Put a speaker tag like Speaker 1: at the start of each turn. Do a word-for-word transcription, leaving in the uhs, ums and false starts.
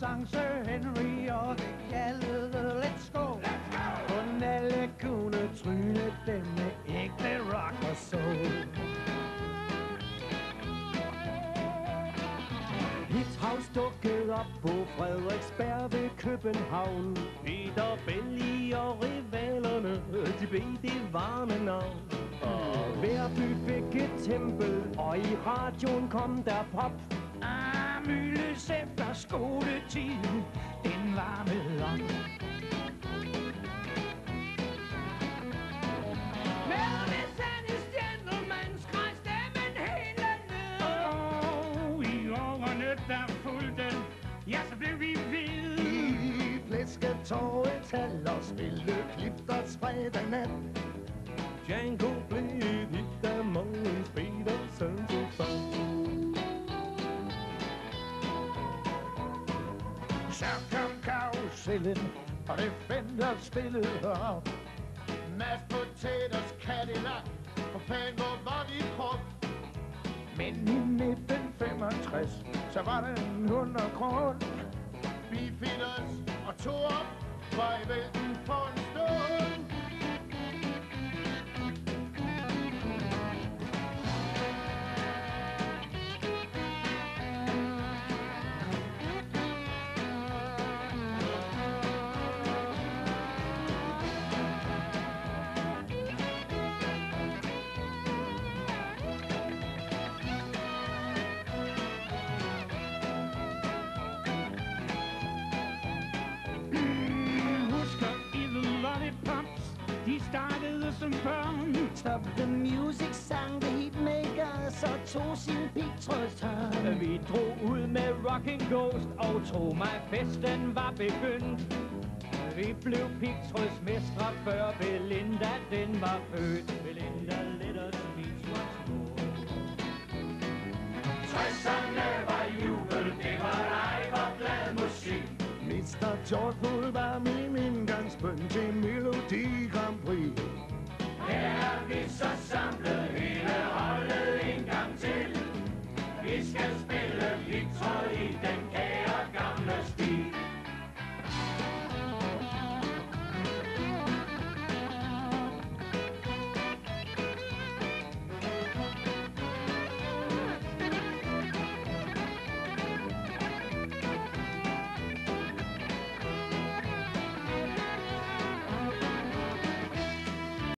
Speaker 1: sang Sir Henry, og det kaldede Let's Go. Kun alle kunne trylle dem med ægte rock og soul. Hithouse dukkede op på Frederiksberg ved København. Peter Belli og rivalerne, de blev det varme navn. Og hver by fik et tempel, og i radioen kom der pop. Ah, Myles efter skoletiden, den varmede om. Der fulgte, ja, så blev vi ved. I Flæsketårets hal og spille Clifters fredag nat. Django blev et hit, da Mogens Petersen tog fat. Så kom karusellen, og det Fender spillede op. Mashed potatoes, Cadillac, for fanden hvor var vi prop. Men i nitten femogtres, så var den hundrede kroner. Vi fik os og tog op, var i vælten for en stund. Stop the music, sang the hitmakers og tog sin pigtrådstang. Vi drog ud med Rocking Ghost og tog mig festen var begyndt. Vi blev pigtrådsmestre før Belinda den var født. Belinda, let us meet once more. tresserne var jubel, det var ej, hvor glad musik. mister George Bull var min indgangsbøn til melodi.